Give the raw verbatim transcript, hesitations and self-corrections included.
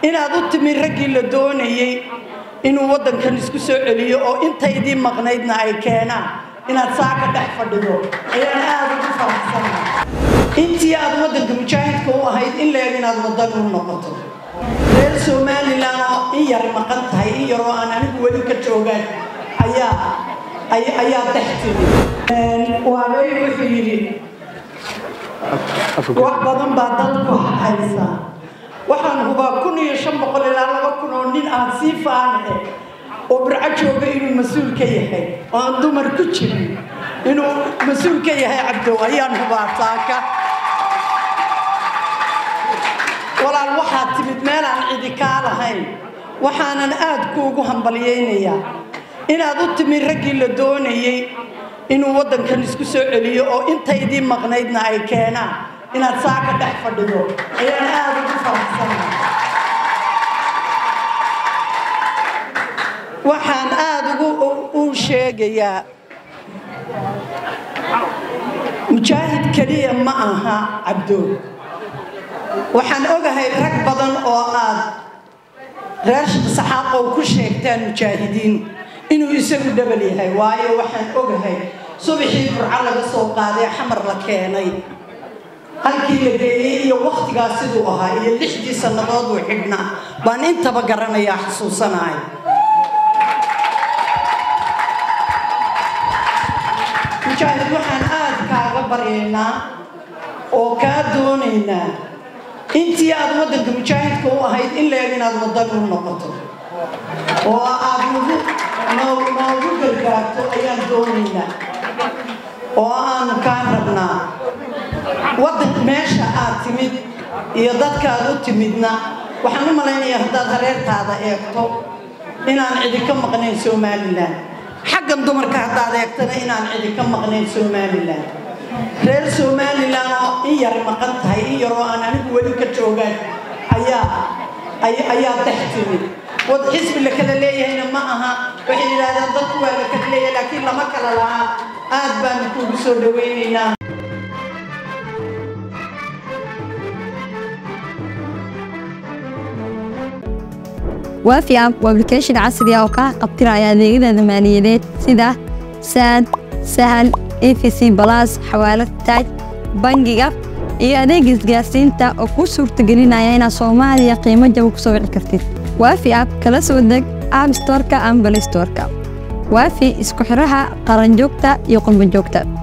inaad u timi raggii la doonayay inuu waddankan isku soo celiyo oo intaydii maqnaydna ay keenaan inaad saaka dhex fadhido ayaan aad ugu faraxsanahay intii aad waddanka mujaahidka u ahayd in leeg inaad waddan u noqoto reer Somaliland oo in yar maqan tahay in yar oo aan anigu weli ka joogaan ayaa ayaa dhex timi waabay wuxuu yidhi wax badan baa dalku haysa waxaan hubaa kun iyo shan boqol ilaa laba kun oo nin aan sii faanahay oo burco jooga inuu mas'uul ka yahay oo aan dumar ku jirin inuu mas'uul ka yahay cabdo ayaan hubaa saaka walaal waxaad timid meel aan cidi kaa lahayn waxaanan aad kuugu hambalyaynayaa inaad u timi raggii la doonayay inuu waddankan isku soo celiyo oo intaydii maqnaydna ay keenaan inaad saaka dhex fadhido ayaan aad ugu faraxsanahay waxaan aad ugu u sheegayaa mujaahid kaliya ma aha cabdo waxaan ogahay rag badan oo aad reer saxaaqow ku sheegtaan mujaahidiin inuu isagu dhabal yahay waayo waxaan ogahay subaxii burco laga soo qaaday xamar la keenay halkii la geeyay iyo waqtigaas siduu ahaa iyo lixdii sannadood uu xidhnaa baan intaba garanayaa xasuusanahay mujaahid waxaan aad kaaga baryaynaa oo kaa doonaynaa intii aad waddanka mujaahidka u ahayd in leeg inaad waddan u noqoto oo aad noogu gargaarto ayaan doonaynaa oo aanu kaa rabnaa waddan meesha aad timid iyo dadkaad u timidna waxaan u malaynayaa haddaad hareertaada eegto inaan cidi ka maqnayn Somaliland xaggan dumarka haddaad eegtana inaan cidi ka maqnayn Somaliland reer Somaliland oo in yar maqan tahay in yar oo aan anigu weli ka joogaan ayaa ayaa dhex timi wad xisbi la kala leeyahayna ma aha waxay yiraahdaan dadku waa la kala leeyahay laakiin lama kala laha aad baan kuugu soo dhaweynaynaa وافي اب وابلكيشن عصري او ka qabtiraya adeegyada maaliyadeed sida sad sahal E V C plus xawaalad taaj bangiga iyo adeeg isgaarsiinta oo ku suurtagelinaya inaad Soomaaliya qiimo jaban ku soo wici kartid وافي اب kala soo deg App Store-ka ama Play Store-ka وافي isku xiraha qaran joogta iyo qurbo joogta